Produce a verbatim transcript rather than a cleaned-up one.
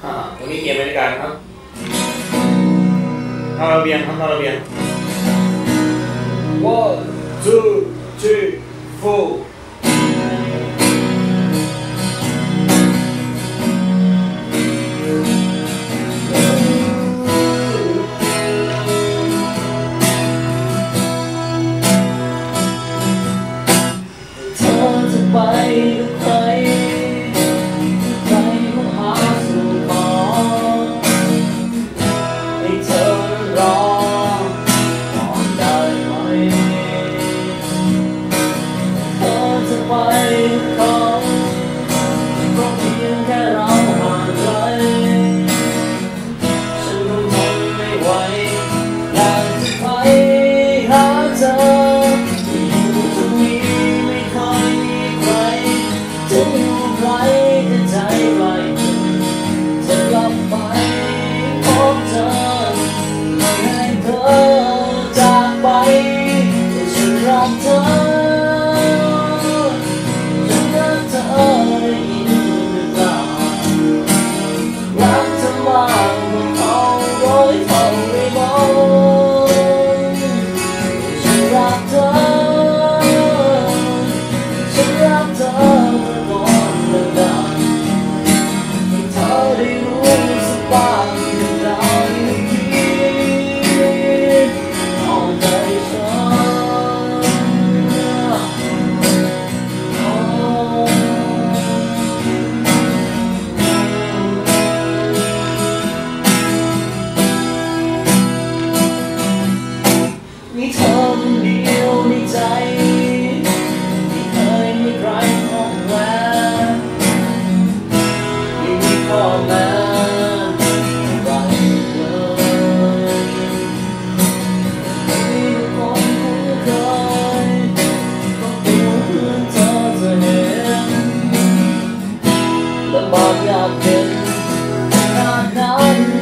วันนี้เกียร์บรรยากาศครับท่าระเบียงครับท่าระเบียง one two three four ไปกับใครใครก็หาสู่ขอให้เธอรอก่อนได้ไหมเธอจะไปกับเขาเพราะเพียงแค่เราห่างไกลฉันคงทนไม่ไหวอยากจะไปหาเธอจะอยู่ไกลแต่ใจไกลจะกลับไปพบเธอไม่ให้เธอจากไปแต่ฉันรักเธอฉันรักเธอได้ยินหรือเปล่ารักเธอมากกว่าเขาร้อยเท่าไม่มองฉันรักเธอฉันรักเธอมีเธอคนเดียวในใจไม่เคยมีใครมองแววไม่มีข้อแม้อะไรเลยไม่มีคนคุ้นเคยก็กลัวเพื่อนเธอจะเห็นและบางอยากเป็นขนาดนั้น